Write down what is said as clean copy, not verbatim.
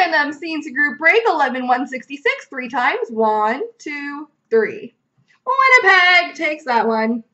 random C&C group break 11-166 3 times. 1, 2, 3. Winnipeg takes that one.